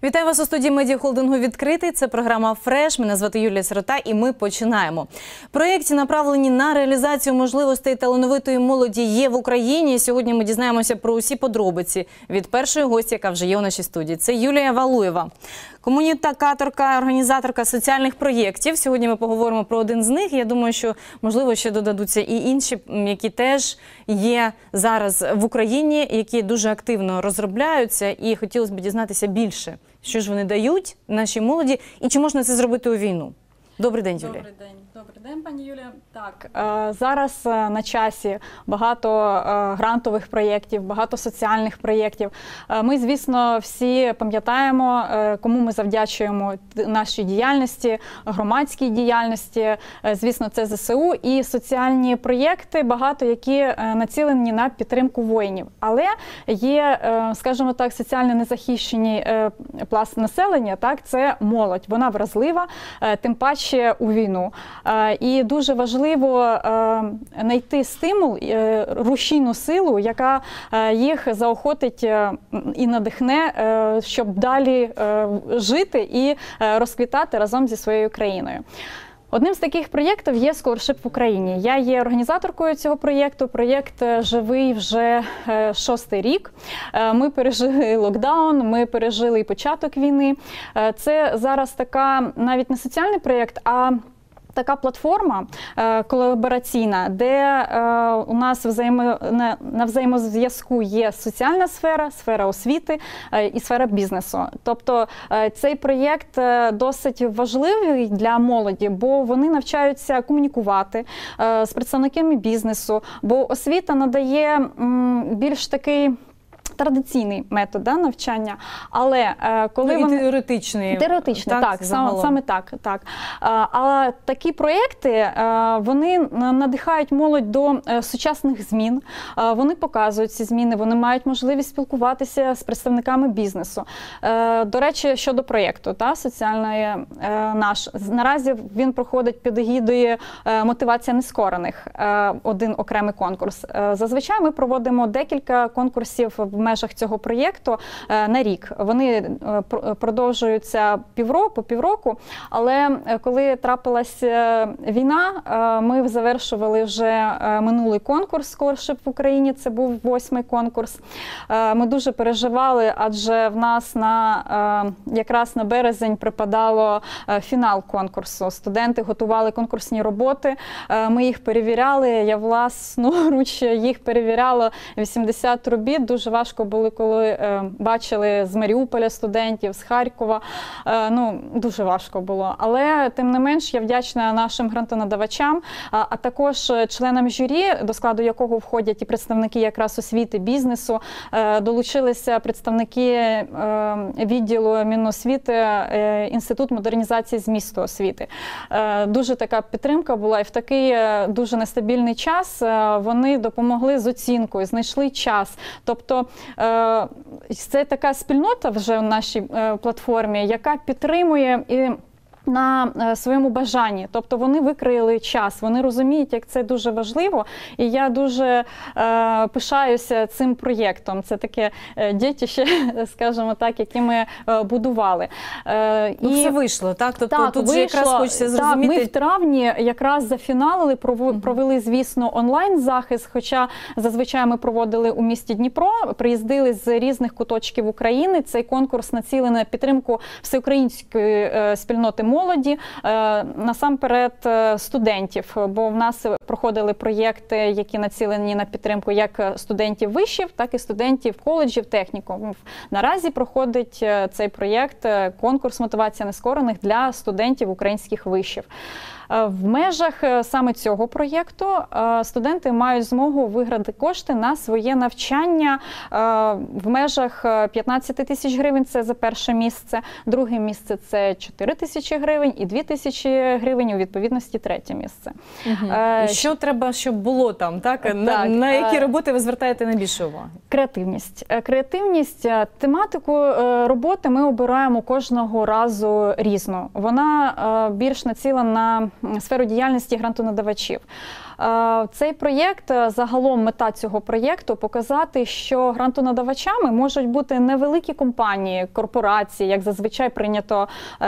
Вітаю вас у студії медіахолдингу «Відкритий». Це програма «Фреш». Мене звати Юлія Сирота і ми починаємо. Проєкти, направлені на реалізацію можливостей талановитої молоді, є в Україні. Сьогодні ми дізнаємося про усі подробиці від першої гості, яка вже є у нашій студії. Це Юлія Валуєва, комунікаторка, організаторка соціальних проєктів. Сьогодні ми поговоримо про один з них. Я думаю, що, можливо, ще додадуться і інші, які теж є зараз в Україні, які дуже активно розробляються. І хотілося б дізнатися більше, що ж вони дають нашій молоді і чи можна це зробити у війну. Добрий день, Юлія. Добрий день. Добрий день, пані Юлія. Так, зараз на часі багато грантових проєктів, багато соціальних проєктів. Ми, звісно, всі пам'ятаємо, кому ми завдячуємо нашій діяльності, громадській діяльності. Звісно, це ЗСУ і соціальні проєкти, багато які націлені на підтримку воїнів. Але є, скажімо так, соціально незахищені пласт населення, так, це молодь. Вона вразлива, тим паче у війну. І дуже важливо знайти стимул, рушійну силу, яка їх заохотить і надихне, щоб далі жити і розквітати разом зі своєю країною. Одним з таких проєктів є Scholarship в Україні. Я є організаторкою цього проєкту. Проєкт живий вже 6-й рік. Ми пережили локдаун, ми пережили і початок війни. Це зараз така навіть не соціальний проєкт, а така платформа колабораційна, де у нас на взаємозв'язку є соціальна сфера, сфера освіти і сфера бізнесу. Тобто цей проєкт досить важливий для молоді, бо вони навчаються комунікувати з представниками бізнесу, бо освіта надає більш такий традиційний метод навчання, але коли вони теоретичний, так, саме так. Але такі проєкти, вони надихають молодь до сучасних змін, вони показують ці зміни, вони мають можливість спілкуватися з представниками бізнесу. До речі, щодо проєкту соціальної наш, наразі він проходить під егідою «Мотивація нескорених», один окремий конкурс. Зазвичай ми проводимо декілька конкурсів в межах цього проєкту на рік. Вони продовжуються по півроку, але коли трапилася війна, ми завершували вже минулий конкурс Scholarship в Україні, це був 8-й конкурс. Ми дуже переживали, адже в нас якраз на березень припадало фінал конкурсу. Студенти готували конкурсні роботи, ми їх перевіряли, я власноруч їх перевіряла, 80 робіт, дуже важко було, коли бачили з Маріуполя студентів, з Харкова. Дуже важко було. Але, тим не менш, я вдячна нашим грантонадавачам, а також членам журі, до складу якого входять і представники якраз освіти, бізнесу, долучилися представники відділу Міносвіти, Інститут модернізації змісту освіти. Дуже така підтримка була, і в такий дуже нестабільний час вони допомогли з оцінкою, знайшли час. Тобто це така спільнота вже в нашій платформі, яка підтримує і на своєму бажанні. Тобто вони викрили час, вони розуміють, як це дуже важливо. І я дуже пишаюся цим проєктом. Це таке дітище, скажімо так, яке ми будували. Все вийшло, так? Тобто тут же якраз хочеться зрозуміти. Ми в травні якраз зафіналили, провели, звісно, онлайн-захист, хоча зазвичай ми проводили у місті Дніпро, приїздили з різних куточків України. Цей конкурс націлений на підтримку всеукраїнської спільноти молоді, насамперед студентів, бо в нас проходили проєкти, які націлені на підтримку як студентів вишів, так і студентів коледжів, технікумів. Наразі проходить цей проєкт, конкурс «Мотивація нескорених» для студентів українських вишів. В межах саме цього проєкту студенти мають змогу виграти кошти на своє навчання в межах 15 тисяч гривень, це за перше місце, друге місце – це 4 тисячі гривень і 2 тисячі гривень у відповідності третє місце. Що треба, щоб було там, так? На які роботи ви звертаєте найбільше уваги? Креативність, тематику роботи ми обираємо кожного разу різну. Вона більш націлена на сферу діяльності грантонадавачів. Цей проєкт, загалом мета цього проєкту – показати, що грантонадавачами можуть бути невеликі компанії, корпорації, як зазвичай прийнято,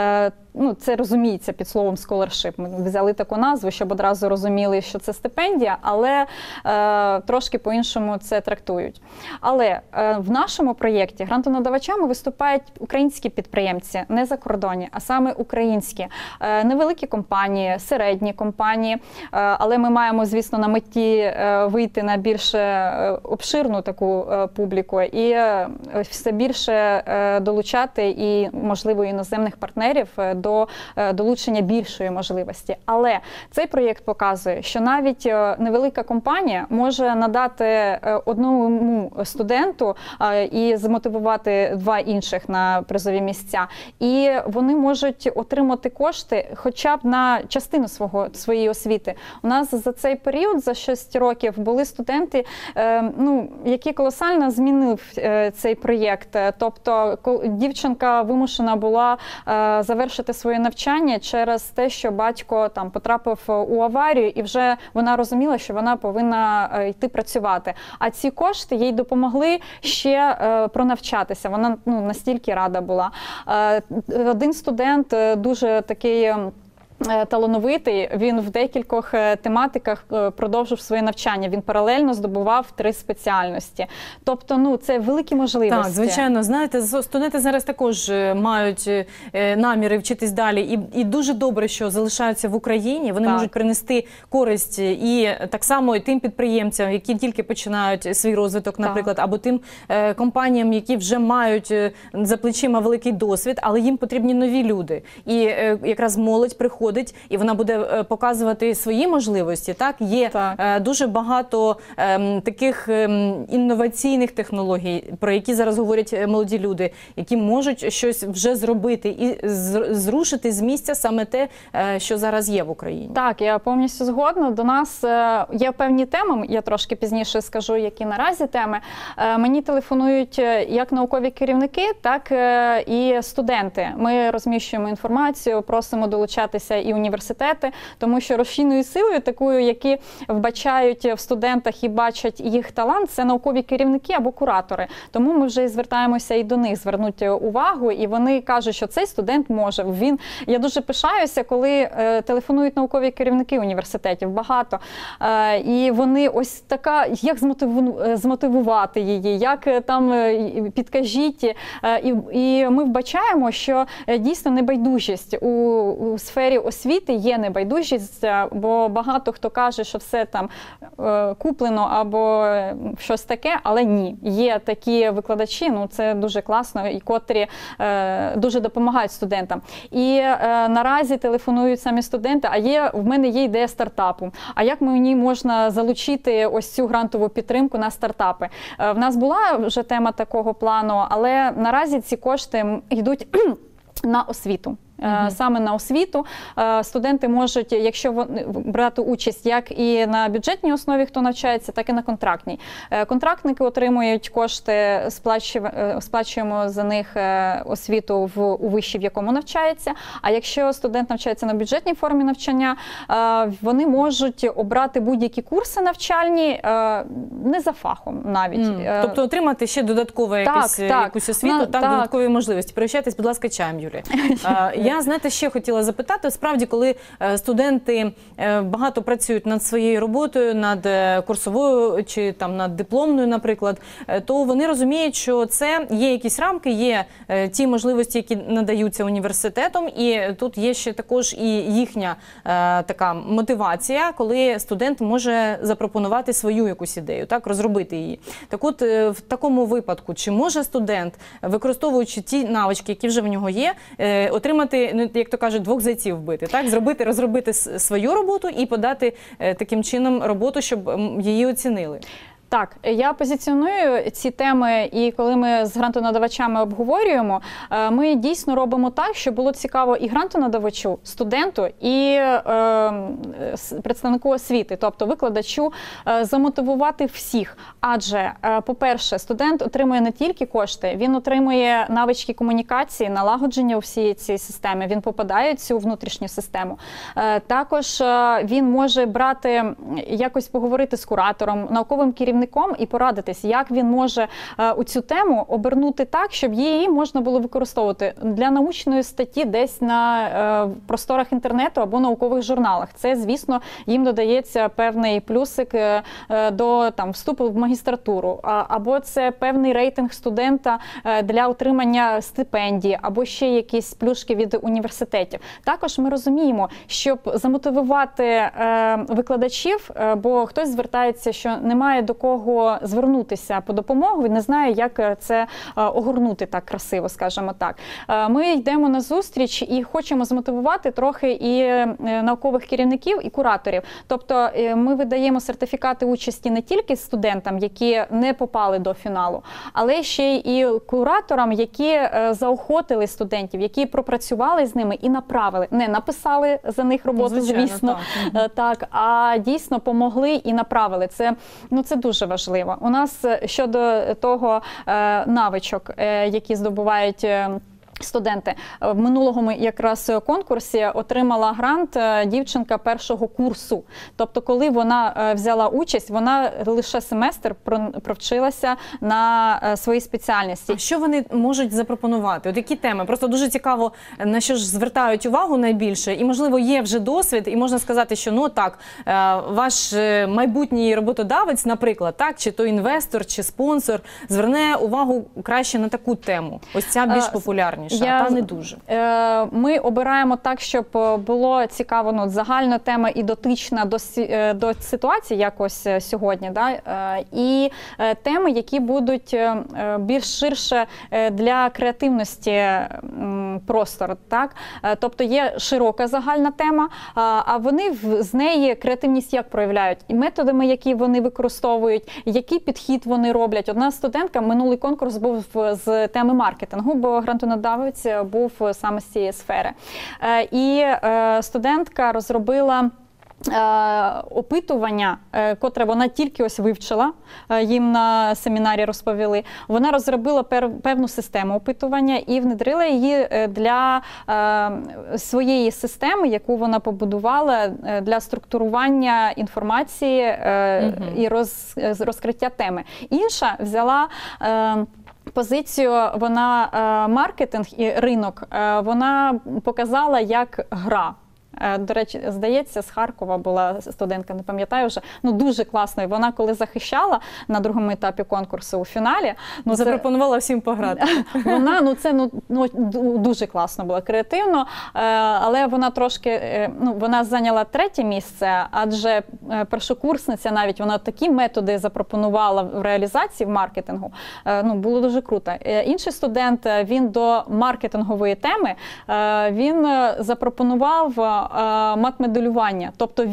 це розуміється під словом scholarship. Ми взяли таку назву, щоб одразу розуміли, що це стипендія, але трошки по-іншому це трактують. Але в нашому проєкті грантонадавачами виступають українські підприємці, не закордонні, а саме українські. Невеликі компанії, середні компанії, але ми маємо, звісно, на меті вийти на більш обширну таку публіку і все більше долучати і, можливо, іноземних партнерів до долучення більшої можливості. Але цей проєкт показує, що навіть невелика компанія може надати одному студенту і змотивувати 2 інших на призові місця. І вони можуть отримати кошти хоча б на частину своєї освіти. У нас за цей період, за 6 років, були студенти, які колосально змінив цей проєкт. Тобто дівчинка вимушена була завершити своє навчання через те, що батько там потрапив у аварію, і вже вона розуміла, що вона повинна йти працювати. А ці кошти їй допомогли ще пронавчатися. Вона настільки рада була. Один студент дуже такий талановитий, він в декількох тематиках продовжив своє навчання. Він паралельно здобував 3 спеціальності. Тобто, це великі можливості. Так, звичайно. Знаєте, студенти зараз також мають наміри вчитись далі. І дуже добре, що залишаються в Україні. Вони можуть принести користь і так само і тим підприємцям, які тільки починають свій розвиток, наприклад, або тим компаніям, які вже мають за плечима великий досвід, але їм потрібні нові люди. І якраз молодь приходить, і вона буде показувати свої можливості. Так, є дуже багато таких інноваційних технологій, про які зараз говорять молоді люди, які можуть щось вже зробити і зрушити з місця саме те, що зараз є в Україні. Так, я повністю згодна. До нас є певні теми, я трошки пізніше скажу, які наразі теми. Мені телефонують як наукові керівники, так і студенти. Ми розміщуємо інформацію, просимо долучатися і університети, тому що рушійною силою, такою, які вбачають в студентах і бачать їх талант, це наукові керівники або куратори. Тому ми вже звертаємося і до них звернути увагу, і вони кажуть, що цей студент може. Я дуже пишаюся, коли телефонують наукові керівники університетів, багато. І вони ось така, як змотивувати її, як там підкажіть. І ми вбачаємо, що дійсно небайдужість у сфері освіти є небайдужість, бо багато хто каже, що все там куплено або щось таке, але ні. Є такі викладачі, це дуже класно, і котрі дуже допомагають студентам. І наразі телефонують самі студенти, в мене є ідея стартапу. А як мені можна залучити ось цю грантову підтримку на стартапи? В нас була вже тема такого плану, але наразі ці кошти йдуть на освіту. Саме на освіту студенти можуть, якщо брати участь як і на бюджетній основі, хто навчається, так і на контрактній. Контрактники отримують кошти, сплачуємо за них освіту у виші, в якому навчається. А якщо студент навчається на бюджетній формі навчання, вони можуть обрати будь-які курси навчальні, не за фахом навіть. Тобто отримати ще додаткову якусь освіту, додаткові можливості. Пригощайтесь, будь ласка, чаєм, Юлія. Я, знаєте, ще хотіла запитати, справді, коли студенти багато працюють над своєю роботою, над курсовою чи там над дипломною, наприклад, то вони розуміють, що це є якісь рамки, є ті можливості, які надаються університетом, і тут є ще також і їхня така мотивація, коли студент може запропонувати свою якусь ідею, так, розробити її. Так от, в такому випадку, чи може студент, використовуючи ті навички, які вже в нього є, отримати, як то кажуть, 2 зайців вбити, так? Розробити свою роботу і подати таким чином роботу, щоб її оцінили. Так, я позиціоную ці теми, і коли ми з грантонадавачами обговорюємо, ми дійсно робимо так, щоб було цікаво і грантонадавачу, студенту, і представнику освіти, тобто викладачу, замотивувати всіх. Адже, по-перше, студент отримує не тільки кошти, він отримує навички комунікації, налагодження у всій цій системі, він попадає в цю внутрішню систему. Також він може брати, якось поговорити з куратором, науковим керівником і порадитись, як він може у цю тему обернути так, щоб її можна було використовувати для научної статті десь на просторах інтернету або наукових журналах. Це, звісно, їм додається певний плюсик до вступу в магістратуру, або це певний рейтинг студента для отримання стипендії, або ще якісь плюшки від університетів. Також ми розуміємо, щоб замотивувати викладачів, бо хтось звертається, що немає до кого звернутися по допомогу, він не знає, як це огорнути так красиво, скажімо так. Ми йдемо на зустріч і хочемо змотивувати трохи і наукових керівників, і кураторів. Тобто ми видаємо сертифікати участі не тільки студентам, які не попали до фіналу, але ще і кураторам, які заохотили студентів, які пропрацювали з ними і направили. Не написали за них роботу, звісно, так, а дійсно помогли і направили. Це дуже важливо. У нас щодо того навичок, які здобувають студенти. В минулому якраз конкурсі отримала грант дівчинка першого курсу. Тобто, коли вона взяла участь, вона лише семестр провчилася на своїй спеціальності. А що вони можуть запропонувати? От які теми? Просто дуже цікаво, на що ж звертають увагу найбільше. І, можливо, є вже досвід, і можна сказати, що, ну так, ваш майбутній роботодавець, наприклад, так, чи то інвестор, чи спонсор, зверне увагу краще на таку тему. Ось ця більш популярніша. Та не дуже. Ми обираємо так, щоб було цікаво, загальна тема і дотична до ситуації, якось сьогодні, да? І теми, які будуть більш ширше для креативності простору. Так? Тобто є широка загальна тема, а вони з неї креативність як проявляють? І методами, які вони використовують, який підхід вони роблять. Одна студентка, минулий конкурс був з теми маркетингу, бо грантонадавець був саме з цієї сфери. І студентка розробила опитування, котре вона тільки ось вивчила, їм на семінарі розповіли. Вона розробила певну систему опитування і внедрила її для своєї системи, яку вона побудувала для структурування інформації і розкриття теми. Інша взяла позицію, вона маркетинг і ринок, вона показала як гра. До речі, здається, з Харкова була студентка, не пам'ятаю вже, дуже класно. І вона, коли захищала на другому етапі конкурсу у фіналі, запропонувала всім пограти. Вона, дуже класно було, креативно, але вона трошки, вона зайняла 3-е місце, адже першокурсниця навіть, вона такі методи запропонувала в реалізації, в маркетингу, було дуже круто. Інший студент, він до маркетингової теми, він запропонував матмоделювання. Тобто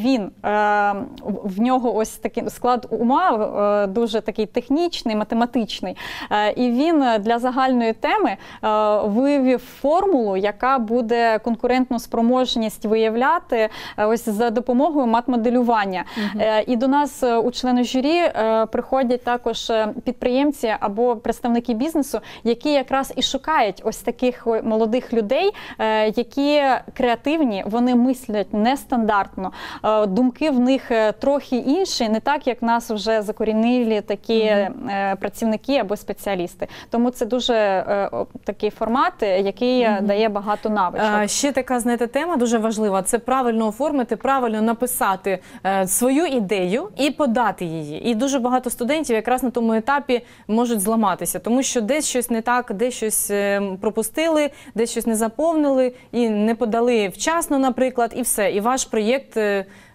в нього ось такий склад ума, дуже такий технічний, математичний. І він для загальної теми вивів формулу, яка буде конкурентну спроможність виявляти ось за допомогою матмоделювання. І до нас у члени журі приходять також підприємці або представники бізнесу, які якраз і шукають ось таких молодих людей, які креативні, вони мислять нестандартно, думки в них трохи інші, не так, як нас вже закорінили такі працівники або спеціалісти. Тому це дуже такий формат, який дає багато навичок. Ще така, знаєте, тема дуже важлива – це правильно оформити, правильно написати свою ідею і подати її. І дуже багато студентів якраз на тому етапі можуть зламатися, тому що десь щось не так, десь щось пропустили, десь щось не заповнили і не подали вчасно, наприклад, і все. І ваш проєкт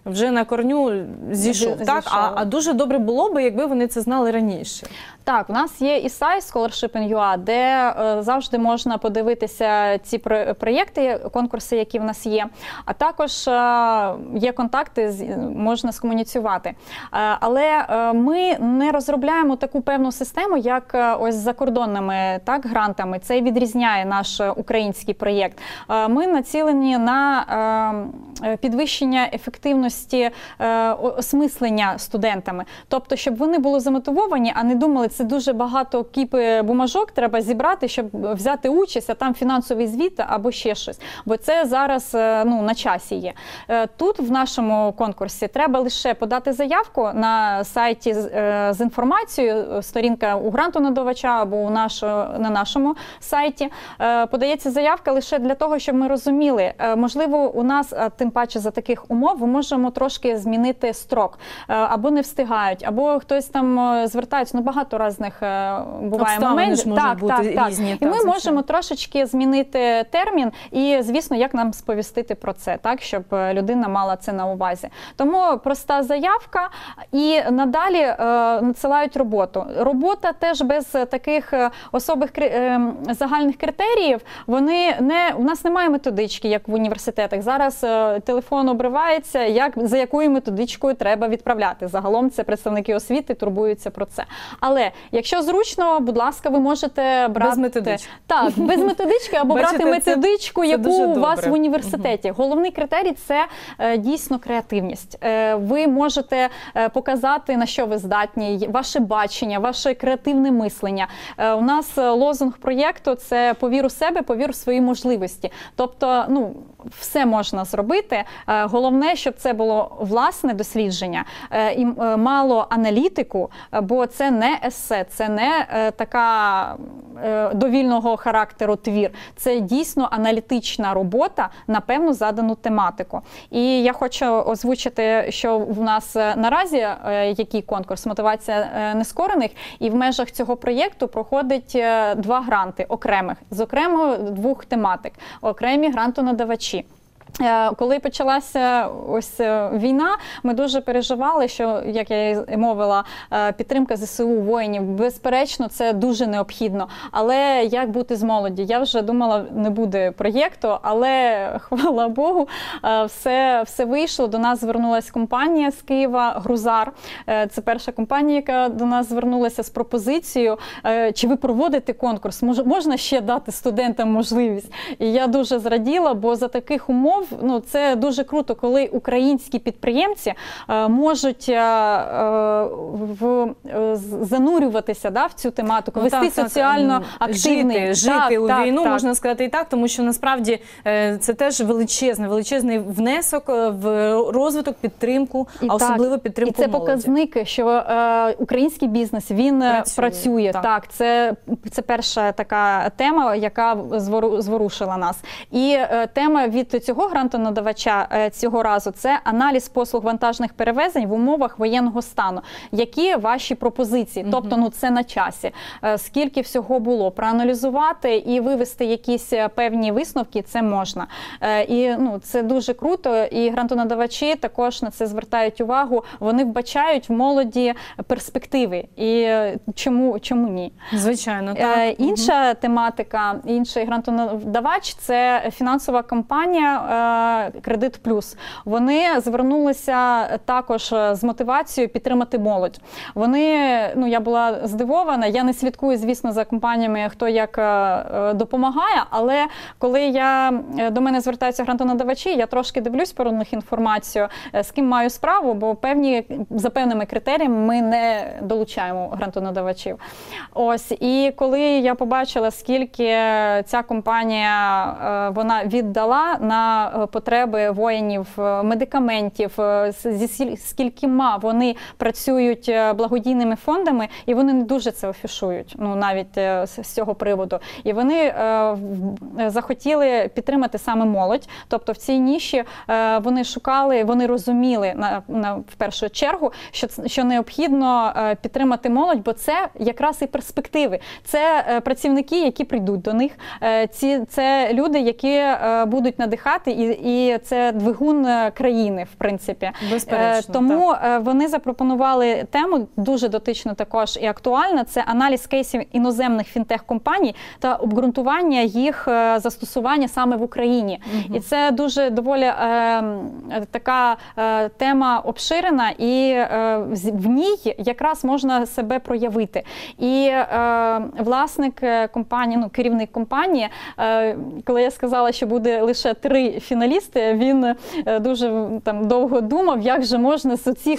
вже на корню зійшов. Так? А дуже добре було б, якби вони це знали раніше. Так, у нас є і сайт Scholarship.in.ua, де завжди можна подивитися ці проєкти, конкурси, які в нас є. А також є контакти, можна скомуніцювати. Але ми не розробляємо таку певну систему, як ось з закордонними грантами. Це відрізняє наш український проєкт. Ми націлені на підвищення ефективності осмислення студентами. Тобто, щоб вони були замотивовані, а не думали, це дуже багато кіпи бумажок треба зібрати, щоб взяти участь, а там фінансовий звіт або ще щось. Бо це зараз на часі є. Тут в нашому конкурсі треба лише подати заявку на сайті з інформацією, сторінка у грантонадавача або на нашому сайті. Подається заявка лише для того, щоб ми розуміли, можливо, у нас, тим паче за таких умов, ми можемо трошки змінити строк. Або не встигають, або хтось там звертається, багато різних буває моментів. Різні, і ми можемо трошечки змінити термін і, звісно, як нам сповістити про це, щоб людина мала це на увазі. Тому проста заявка і надалі надсилають роботу. Робота теж без таких особих загальних критеріїв, у нас немає методички, як в університетах. Зараз телефон обривається, за якою методичкою треба відправляти. Загалом це представники освіти турбуються про це. Але якщо зручно, будь ласка, ви можете брати... Без методички. Так, без методички або брати методичку, яку у вас в університеті. Головний критерій – це дійсно креативність. Ви можете показати, на що ви здатні, ваше бачення, ваше креативне мислення. У нас лозунг проєкту – це «Повір у себе, повір у свої можливості». Тобто, все можна зробити. Головне, щоб це було власне дослідження і мало аналітику, бо це не есе, це не така довільного характеру твір. Це дійсно аналітична робота на певну задану тематику. І я хочу озвучити, що в нас наразі який конкурс «Мотивація нескорених», і в межах цього проєкту проходить 2 гранти окремих, з окремо 2 тематик, окремі грантонадавачі. Коли почалася ось війна, ми дуже переживали, що, як я і мовила, підтримка ЗСУ, воїнів, безперечно, це дуже необхідно. Але як бути з молоді? Я вже думала, не буде проєкту, але, хвала Богу, все вийшло. До нас звернулася компанія з Києва «Грузар». Це перша компанія, яка до нас звернулася з пропозицією, чи ви проводите конкурс, можна ще дати студентам можливість. І я дуже зраділа, бо за таких умов це дуже круто, коли українські підприємці можуть занурюватися в цю тематику, вести соціально активний. Жити у війну, можна сказати і так, тому що насправді це теж величезний внесок в розвиток, підтримку, особливо підтримку молоді. І це показники, що український бізнес, він працює. Так, це перша така тема, яка зворушила нас. І тема від цього грантонадавача цього разу – це аналіз послуг вантажних перевезень в умовах воєнного стану. Які ваші пропозиції? Тобто, це на часі. Скільки всього було? Проаналізувати і вивести якісь певні висновки – це можна. І це дуже круто. І грантонадавачі також на це звертають увагу. Вони вбачають в молоді перспективи. І чому ні? Звичайно, так. Інша тематика, інший грантонадавач – це фінансова компанія «Кредит Плюс». Вони звернулися також з мотивацією підтримати молодь. Я була здивована, я не слідкую, звісно, за компаніями, хто як допомагає, але коли до мене звертаються грантонадавачі, я трошки дивлюсь про них інформацію, з ким маю справу, бо за певними критеріями ми не долучаємо грантонадавачів. Ось, і коли я побачила, скільки ця компанія вона віддала на потреби воїнів, медикаментів, зі скількима вони працюють благодійними фондами, і вони не дуже це афішують, навіть з цього приводу. І вони захотіли підтримати саме молодь, тобто в цій ніші вони шукали, вони розуміли в першу чергу, що необхідно підтримати молодь, бо це якраз і перспективи. Це працівники, які прийдуть до них, це люди, які будуть надихати і це двигун країни, в принципі. Безперечно, тому вони запропонували тему, дуже дотично також і актуальна, це аналіз кейсів іноземних фінтех-компаній та обґрунтування їх застосування саме в Україні. І це дуже доволі така тема обширена, і в ній якраз можна себе проявити. І власник компанії, керівник компанії, коли я сказала, що буде лише 3 фіналісти, він дуже довго думав, як же можна з цих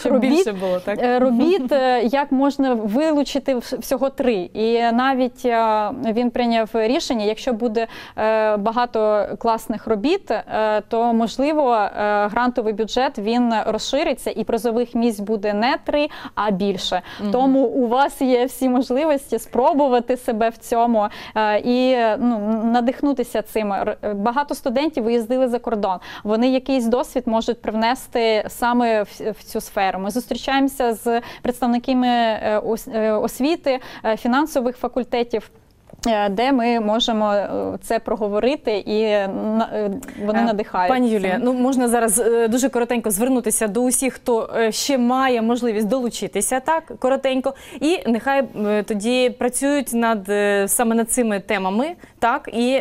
робіт, як можна вилучити всього 3. І навіть він прийняв рішення, якщо буде багато класних робіт, то, можливо, грантовий бюджет, він розшириться, і призових місць буде не 3, а більше. Тому у вас є всі можливості спробувати себе в цьому і надихнутися цим. Багато студентів виїздили за кордон. Вони якийсь досвід можуть привнести саме в цю сферу. Ми зустрічаємося з представниками освіти, фінансових факультетів, де ми можемо це проговорити, і вони надихають. Пані Юлія, можна зараз дуже коротенько звернутися до усіх, хто ще має можливість долучитися, так, коротенько, і нехай тоді працюють саме над цими темами, так, і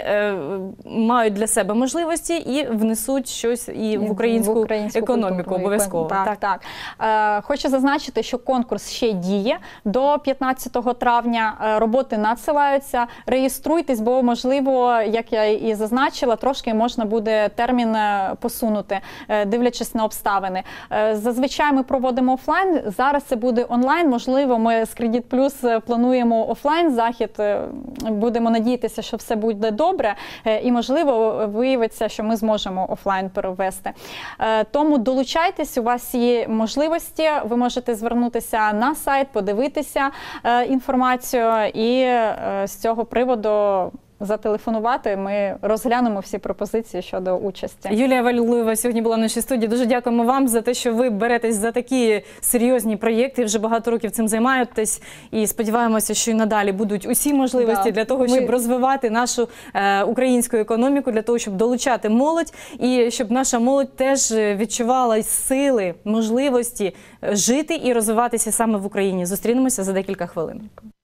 мають для себе можливості, і внесуть щось і в українську економіку обов'язково. Так. Хочу зазначити, що конкурс ще діє. До 15 травня роботи надсилаються. Реєструйтесь, бо, можливо, як я і зазначила, трошки можна буде термін посунути, дивлячись на обставини. Зазвичай ми проводимо офлайн, зараз це буде онлайн. Можливо, ми з Кредит Плюс плануємо офлайн захід, будемо надіятися, що все буде добре, і, можливо, виявиться, що ми зможемо офлайн перевести. Тому долучайтесь, у вас є можливості, ви можете звернутися на сайт, подивитися інформацію, і з цього приводу зателефонувати. Ми розглянемо всі пропозиції щодо участі. Юлія Валуєва сьогодні була в нашій студії. Дуже дякуємо вам за те, що ви беретесь за такі серйозні проєкти. Вже багато років цим займаєтесь. І сподіваємося, що і надалі будуть усі можливості для того, щоб розвивати нашу українську економіку, для того, щоб долучати молодь. І щоб наша молодь теж відчувала сили, можливості жити і розвиватися саме в Україні. Зустрінемося за декілька хвилин.